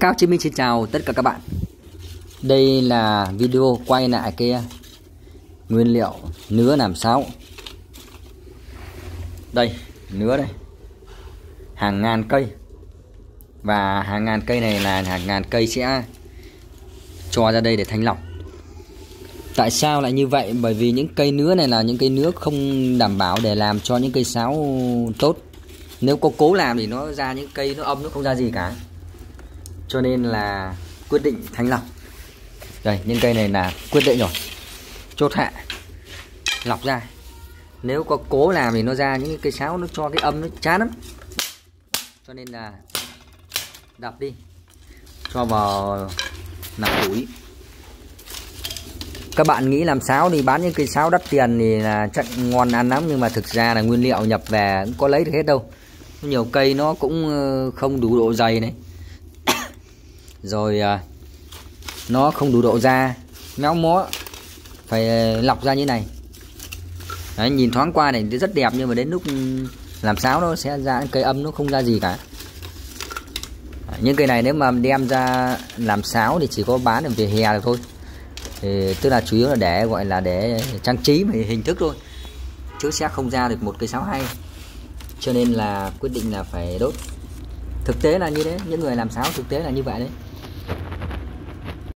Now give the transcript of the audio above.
Cao Chí Minh xin chào tất cả các bạn. Đây là video quay lại cái nguyên liệu nứa làm sáo. Đây, nứa đây. Hàng ngàn cây. Và hàng ngàn cây này là hàng ngàn cây sẽ cho ra đây để thanh lọc. Tại sao lại như vậy? Bởi vì những cây nứa này là những cây nứa không đảm bảo để làm cho những cây sáo tốt. Nếu có cố làm thì nó ra những cây nó âm, nó không ra gì cả. Cho nên là quyết định thanh lọc. Đây, những cây này là quyết định rồi, chốt hạ, lọc ra. Nếu có cố làm thì nó ra những cây sáo nó cho cái âm nó chán lắm. Cho nên là đập đi, cho vào làm củi. Các bạn nghĩ làm sáo thì bán những cây sáo đắt tiền thì là chắc ngon ăn lắm, nhưng mà thực ra là nguyên liệu nhập về cũng có lấy được hết đâu. Nhiều cây nó cũng không đủ độ dày này. Rồi nó không đủ độ da, méo mó, phải lọc ra như này. Đấy, nhìn thoáng qua này thì rất đẹp, nhưng mà đến lúc làm sáo nó sẽ ra cây âm, nó không ra gì cả. Những cây này nếu mà đem ra làm sáo thì chỉ có bán ở vỉa hè được thôi. Thì tức là chủ yếu là để gọi là để trang trí về hình thức thôi, chứ sẽ không ra được một cây sáo hay. Cho nên là quyết định là phải đốt. Thực tế là như thế, những người làm sáo thực tế là như vậy đấy.